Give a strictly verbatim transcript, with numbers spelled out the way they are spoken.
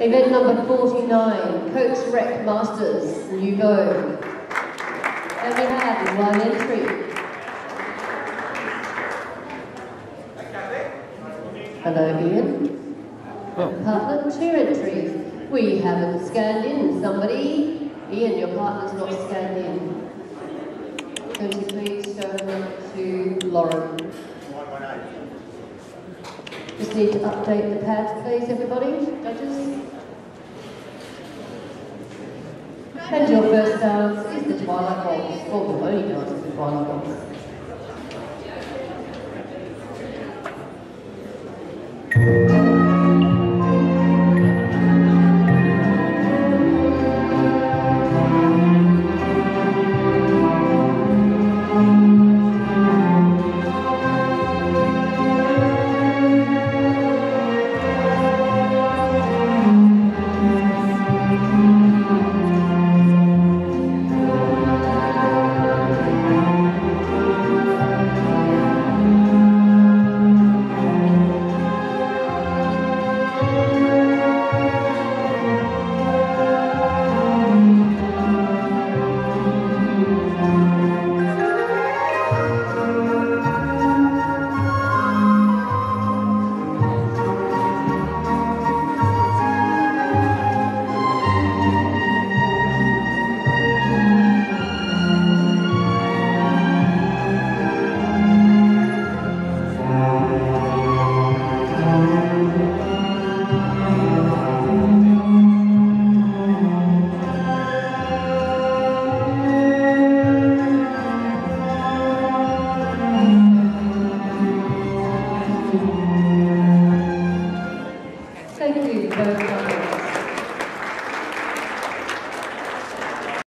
Event number forty-nine, CoachRec Masters, New Vogue. And we have one entry. Hello, Ian. Oh. Partner, two entries. We haven't scanned in somebody. Ian, your partner's not scanned in. Could you please show them to Lauren? Just need to update the pads, please, everybody. Judges. And your first dance is the Twilight Waltz, or the only dance is the Twilight Waltz. Thank you very much.